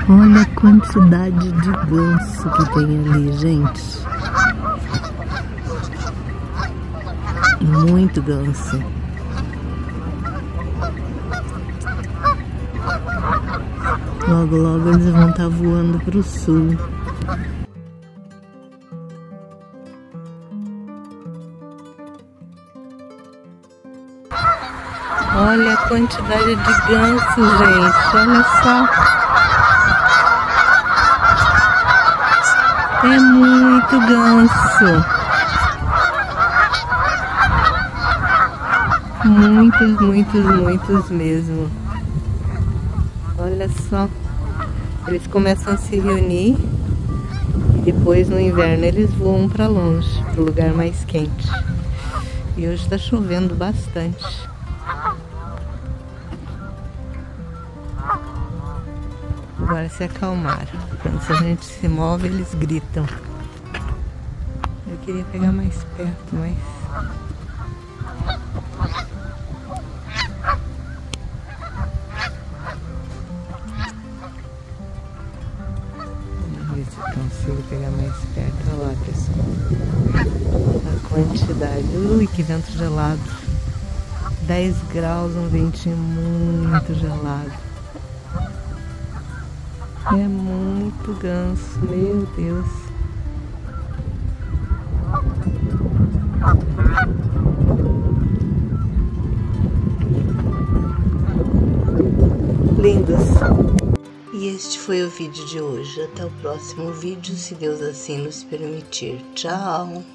Olha a quantidade de ganso que tem ali, gente. Muito ganso. Logo, logo eles vão estar voando para o sul. Olha a quantidade de ganso, gente. Olha só. É muito ganso. Muitos mesmo. Olha só. Eles começam a se reunir e depois no inverno eles voam para longe, para o lugar mais quente. E hoje está chovendo bastante. Agora se acalmaram. Quando a gente se move, eles gritam. Eu queria pegar mais perto, mas... Vamos ver se eu consigo pegar mais perto. Olha lá, pessoal. A quantidade. Ui, que vento gelado. 10 graus, um ventinho muito gelado. É muito ganso, meu Deus. Lindos. E este foi o vídeo de hoje. Até o próximo vídeo, se Deus assim nos permitir. Tchau!